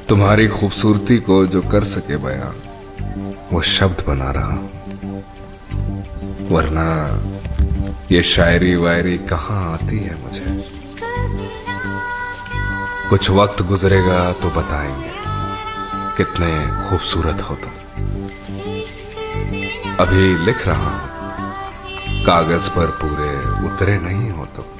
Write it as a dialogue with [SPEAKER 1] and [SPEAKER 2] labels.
[SPEAKER 1] तुम्हारी खूबसूरती को जो कर सके बयां वो शब्द बना रहा हूं, वरना ये शायरी वायरी कहाँ आती है मुझे। कुछ वक्त गुजरेगा तो बताएंगे कितने खूबसूरत हो तुम। अभी लिख रहा हूं, कागज पर पूरे उतरे नहीं हो तुम।